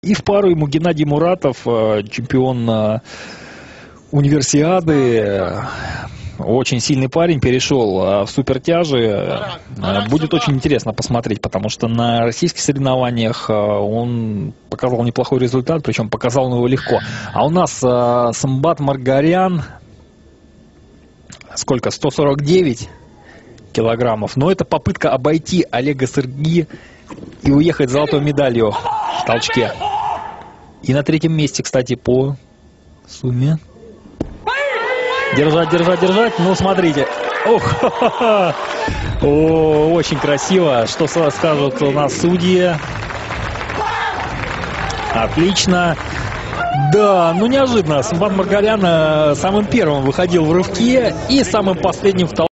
И в пару ему Геннадий Муратов, чемпион универсиады. Очень сильный парень, перешел в супертяжи. Будет очень интересно посмотреть, потому что на российских соревнованиях он показал неплохой результат, причем показал он его легко. А у нас Самбат Маргарян, сколько, 149 килограммов. Но это попытка обойти Олега Сырги и уехать с золотой медалью в толчке. И на третьем месте, кстати, по сумме. Держать, держать, держать. Ну, смотрите. Ох, о, очень красиво. Что скажут у нас судьи? Отлично. Да, ну неожиданно. Самбат Маргарян самым первым выходил в рывке и самым последним в толчке.